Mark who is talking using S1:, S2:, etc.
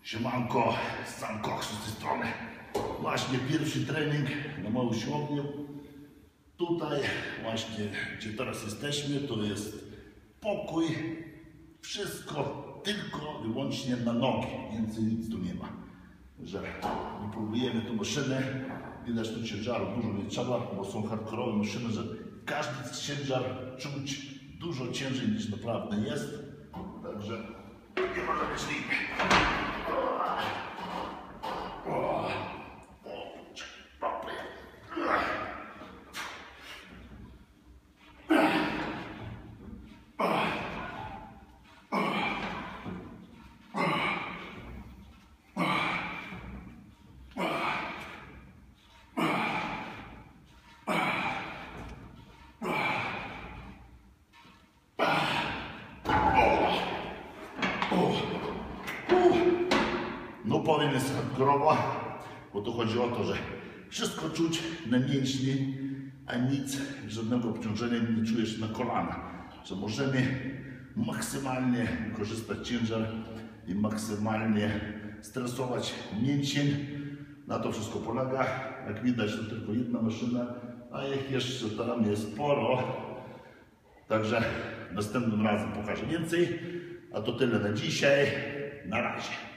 S1: Siemanko, sam Koch z tej strony. Właśnie pierwszy trening na małym siłowni. Tutaj właśnie, gdzie teraz jesteśmy, to jest pokój. Wszystko tylko wyłącznie na nogi, więcej nic tu nie ma. Że próbujemy tu maszynę. Widać tu ciężaru dużo nie trzeba, bo są hardkorowe maszyny, że każdy ciężar czuć dużo ciężej niż naprawdę jest. Także nie może być lepiej. No powiem, jest hardkorowa, bo tu chodzi o to, że wszystko czuć na mięśni, a nic, żadnego obciążenia nie czujesz na kolana. Że możemy maksymalnie wykorzystać ciężar i maksymalnie stresować mięsień. Na to wszystko polega. Jak widać, to tylko jedna maszyna, a ich jeszcze tam jest sporo. Także następnym razem pokażę więcej. A to tyle na dzisiaj. Na razie.